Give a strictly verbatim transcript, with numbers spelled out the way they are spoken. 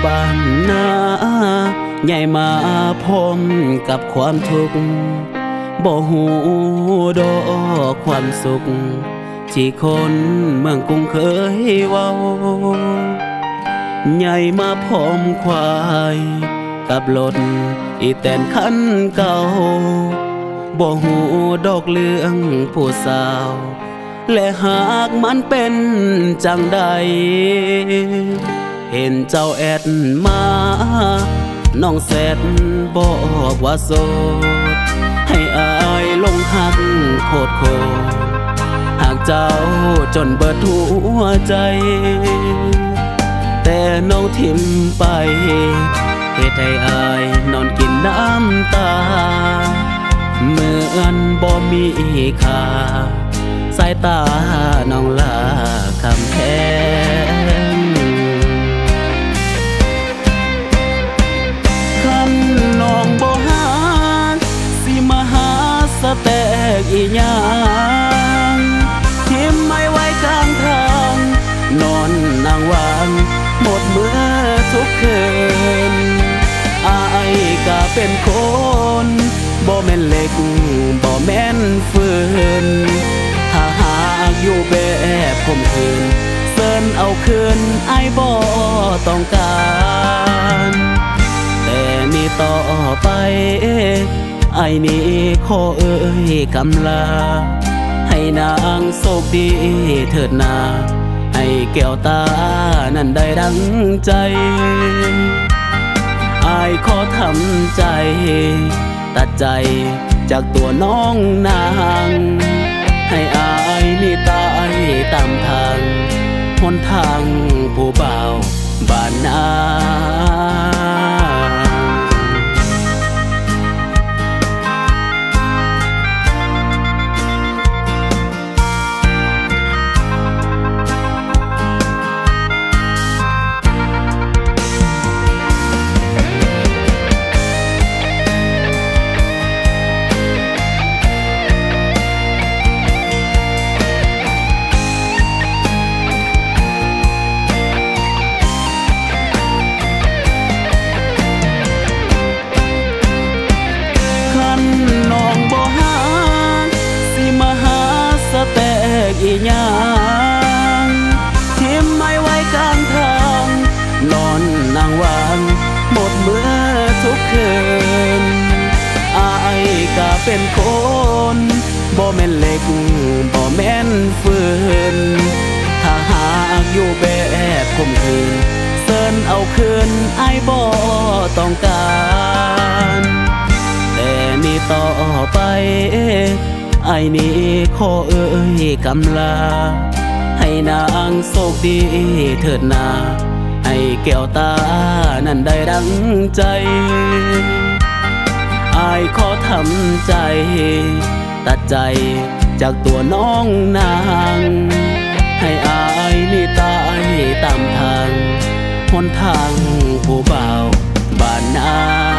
บ้านนาใหญ่มาพร้อมกับความทุกข์บ่หูดอกความสุขที่คนเมืองกรุงเคยเว้าใหญ่มาพร้อมควายกับรถอีแตนคันเก่าบ่หูดอกเรื่องผู้สาวและหากมันเป็นจังใดเห็นเจ้าแอดมาน้องแซดบอกว่าโสดให้อายลงหักโคตรโคหากเจ้าจนเบิดหัวใจแต่น้องทิมไปเหตุให้อายนอนกินน้ำตาเหมือนบ่มีค่าสายตาน้องลาคำแพงคันน้องบ่หาสิมาหาสแตกอีหยังทิมไม่ไว้กลางทางนอนนางวางหมดเมื่อทุกคืนอายก็เป็นคนบ่แม่นเหล็กบ่แม่นฟืนถ้าหากอยู่แบบข่มขืนเซินเอาคืนอายบ่ต้องการแต่นี่ต่อไปไอ้นี่ขอเอ่ยกำลาให้นางโชคดีเถิดนาให้แก้วตานั้นได้ดังใจอายขอทำใจตัดใจจากตัวน้องนางให้อายนี่ตายตามทางหนทางผู้บ่าวบ้านนาแตกอีหยังทิมไม่ไว้กลางทางนอนนางวางหมดเมื่อทุกคืนอายก็เป็นคนบ่แม่นเหล็กบ่แม่นฟืนถ้าหากอยู่แบบข่มขืนเซินเอาคืนอายบ่ต้องการแต่นี่ต่อไปไอ้นี่ขอเอ่ยกำลาให้นางโชคดีเถิดนาให้แก้วตานั้นได้ดังใจอายขอทำใจตัดใจจากตัวน้องนางให้อายนี่ตายตามทางหนทางผู้บ่าวบ้านนา